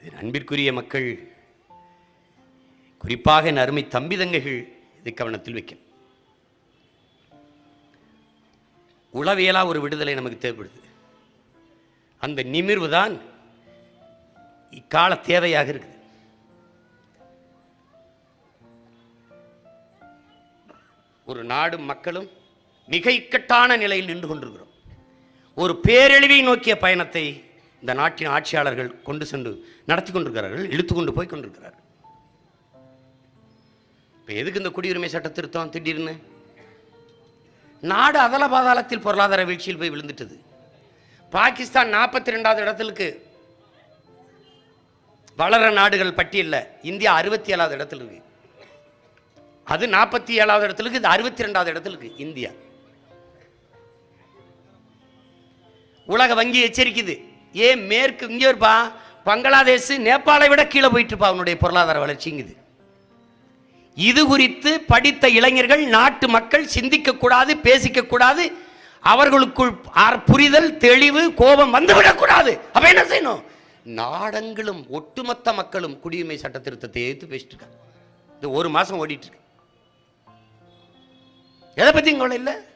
அன்பிற்குரிய மக்கள், குறிப்பாக என் அருமை தம்பிதங்கைகள் இதை கவனத்தில் வைக்கும். உளவியலா ஒரு விடுதலை நமக்கு தேவைப்படுது. அந்த நிமிர்வு தான் இக்கால தேவையாக இருக்குது. ஒரு நாடும் மக்களும் மிக இக்கட்டான நிலையில் நின்று கொண்டிருக்கிறோம். ஒரு பேரழிவை நோக்கிய பயணத்தை இந்த நாட்டின் ஆட்சியாளர்கள் கொண்டு சென்று நடத்தி கொண்டிருக்கிறார்கள், இழுத்து கொண்டு போய் கொண்டிருக்கிறார்கள். இப்போ எதுக்கு இந்த குடியுரிமை சட்ட திருத்தம்? திடீர்னு நாடு அதல பாதாளத்தில் பொருளாதார வீழ்ச்சியில் போய் விழுந்துட்டது. பாகிஸ்தான் 42வது இடத்துக்கு வளர நாடுகள் பட்டியலில் இந்தியா 67வது இடத்துல இருக்கு. அது 47வது இடத்துக்கு, இது 62வது இடத்துக்கு இந்தியா. உலக வங்கி எச்சரிக்குது, ஏன் மேற்கு இங்கே இருப்பா, பங்களாதேஷ் நேபாளை விட கீழே போயிட்டு இருப்பா அவனுடைய பொருளாதார வளர்ச்சிங்குது. இது குறித்து படித்த இளைஞர்கள், நாட்டு மக்கள் சிந்திக்க கூடாது, பேசிக்க கூடாது. அவர்களுக்குள் புரிதல், தெளிவு, கோபம் வந்துவிடக்கூடாது. அப்ப என்ன செய்யணும்? நாடெங்கிலும் ஒட்டுமொத்த மக்களும் குடியுரிமை சட்ட திருத்தத்தை எதிர்த்து பேசிட்டு இருக்காங்க. இது ஒரு மாசம் ஓடிட்டு இருக்கு. எதை பத்தி கவலை இல்லை.